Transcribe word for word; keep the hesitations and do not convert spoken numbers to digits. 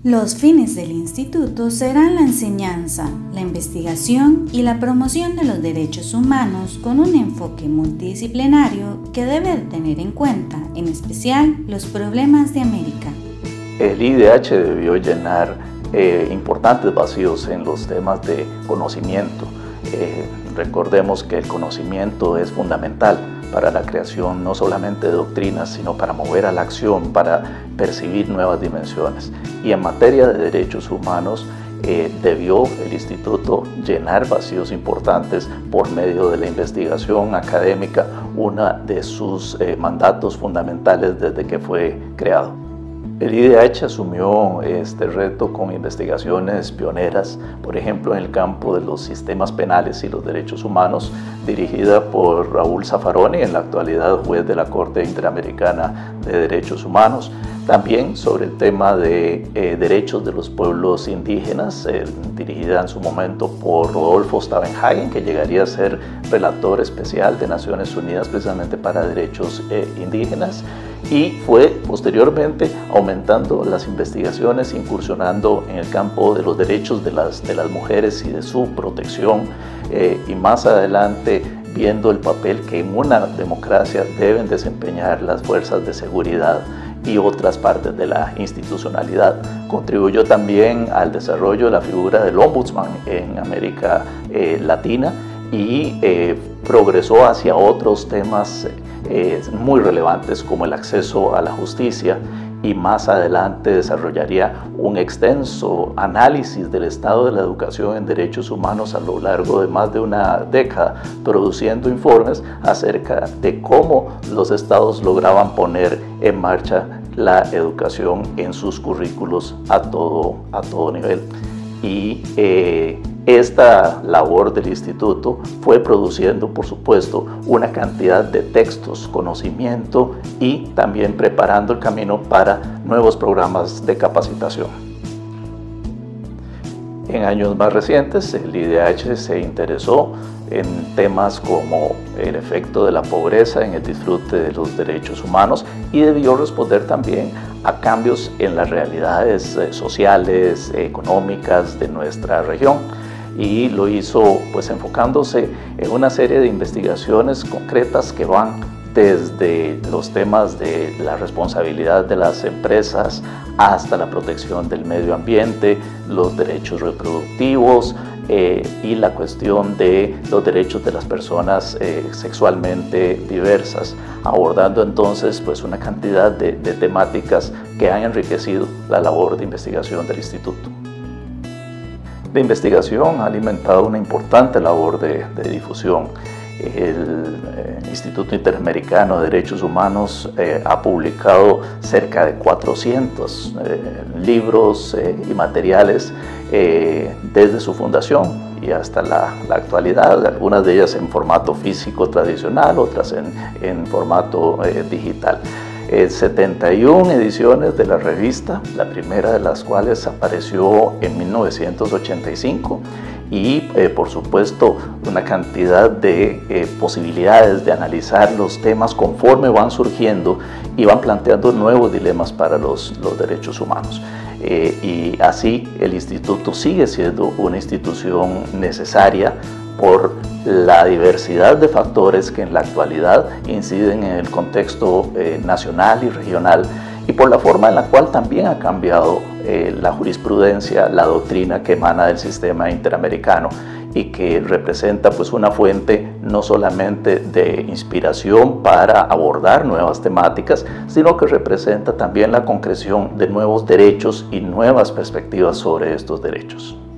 Los fines del instituto serán la enseñanza, la investigación y la promoción de los derechos humanos con un enfoque multidisciplinario que debe tener en cuenta, en especial, los problemas de América. El I D H debió llenar eh, importantes vacíos en los temas de conocimiento. Eh, recordemos que el conocimiento es fundamental para la creación no solamente de doctrinas, sino para mover a la acción, para percibir nuevas dimensiones. Y en materia de derechos humanos, eh, debió el instituto llenar vacíos importantes por medio de la investigación académica, uno de sus eh, mandatos fundamentales desde que fue creado. El I D H asumió este reto con investigaciones pioneras, por ejemplo en el campo de los sistemas penales y los derechos humanos, dirigida por Raúl Zaffaroni, en la actualidad juez de la Corte Interamericana de Derechos Humanos. También sobre el tema de eh, derechos de los pueblos indígenas, eh, dirigida en su momento por Rodolfo Staudenhagen, que llegaría a ser relator especial de Naciones Unidas precisamente para derechos eh, indígenas. Y fue posteriormente aumentando las investigaciones, incursionando en el campo de los derechos de las, de las mujeres y de su protección, eh, y más adelante viendo el papel que en una democracia deben desempeñar las fuerzas de seguridad y otras partes de la institucionalidad. Contribuyó también al desarrollo de la figura del ombudsman en América eh, Latina y eh, progresó hacia otros temas eh, muy relevantes como el acceso a la justicia, y más adelante desarrollaría un extenso análisis del estado de la educación en derechos humanos a lo largo de más de una década, produciendo informes acerca de cómo los estados lograban poner en marcha la educación en sus currículos a todo, a todo nivel. Y eh, esta labor del instituto fue produciendo, por supuesto, una cantidad de textos, conocimiento y también preparando el camino para nuevos programas de capacitación. En años más recientes, el I D H se interesó en temas como el efecto de la pobreza en el disfrute de los derechos humanos y debió responder también a cambios en las realidades sociales, económicas de nuestra región. Y lo hizo pues enfocándose en una serie de investigaciones concretas que van desde los temas de la responsabilidad de las empresas hasta la protección del medio ambiente, los derechos reproductivos eh, y la cuestión de los derechos de las personas eh, sexualmente diversas, abordando entonces pues una cantidad de, de temáticas que han enriquecido la labor de investigación del instituto. La investigación ha alimentado una importante labor de, de difusión. El eh, Instituto Interamericano de Derechos Humanos eh, ha publicado cerca de cuatrocientos eh, libros eh, y materiales eh, desde su fundación y hasta la, la actualidad, algunas de ellas en formato físico tradicional, otras en, en formato eh, digital. Eh, setenta y una ediciones de la revista, la primera de las cuales apareció en mil novecientos ochenta y cinco, y eh, por supuesto una cantidad de eh, posibilidades de analizar los temas conforme van surgiendo y van planteando nuevos dilemas para los, los derechos humanos. Eh, y así el instituto sigue siendo una institución necesaria por la diversidad de factores que en la actualidad inciden en el contexto eh, nacional y regional, y por la forma en la cual también ha cambiado eh, la jurisprudencia, la doctrina que emana del sistema interamericano y que representa pues una fuente no solamente de inspiración para abordar nuevas temáticas, sino que representa también la concreción de nuevos derechos y nuevas perspectivas sobre estos derechos.